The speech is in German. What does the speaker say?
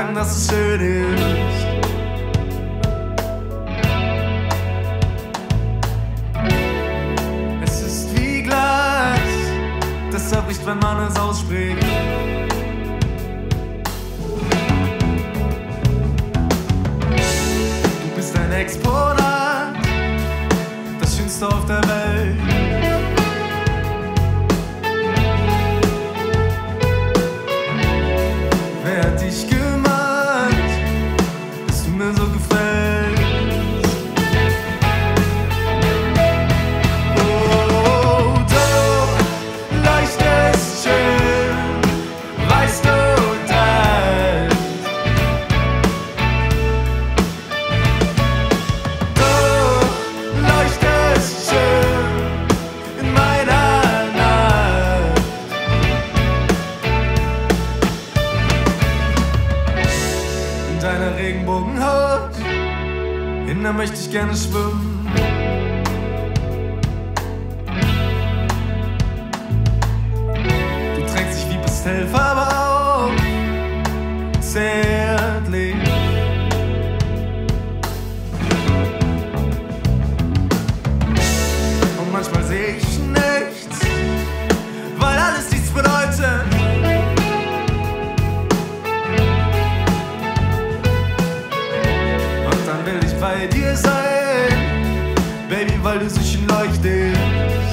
sagen, dass es schön ist. Es ist wie Glas, das zerbricht, wenn man es ausspricht. Du bist ein Exponat, das Schönste auf der Welt. Wer hat dich gemacht, dass du mir so gefällst? Oh, du leuchtest schön, weißt du das? Du leuchtest schön in meiner Nacht. In deiner Regenbogenhaut, in der möchte ich gerne schwimmen. Du trägst dich wie Pastellfarbe auf, zärtlich. Und manchmal sehe ich nichts, weil alles nichts bedeutet. Und dann will ich bei dir sein, Baby, weil du so schön leuchtest.